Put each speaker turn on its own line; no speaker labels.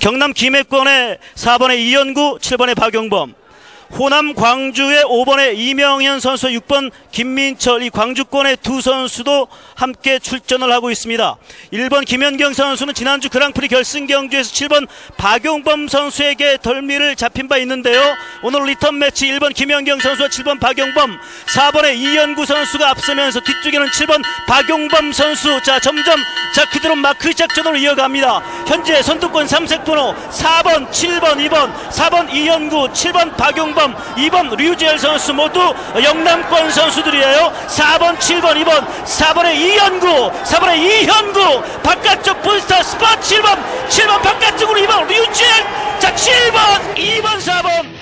경남 김해권의 4번의 이현구, 7번의 박용범, 호남 광주의 5번의 이명현 선수, 6번 김민철, 이 광주권의 두 선수도 함께 출전을 하고 있습니다. 1번 김현경 선수는 지난주 그랑프리 결승 경주에서 7번 박용범 선수에게 덜미를 잡힌 바 있는데요. 오늘 리턴 매치 1번 김현경 선수와 7번 박용범, 4번의 이현구 선수가 앞서면서 뒤쪽에는 7번 박용범 선수. 자, 점점 그대로 마크 작전으로 이어갑니다. 현재 선두권 3색 번호 4번, 7번, 2번, 4번 이현구, 7번 박용범, 2번 류지열 선수 모두 영남권 선수들이에요. 4번, 7번, 2번, 4번의 이현구, 4번의 이현구, 바깥쪽 본스타 스팟 7번 바깥쪽으로 2번 류지열. 자, 7번, 2번, 4번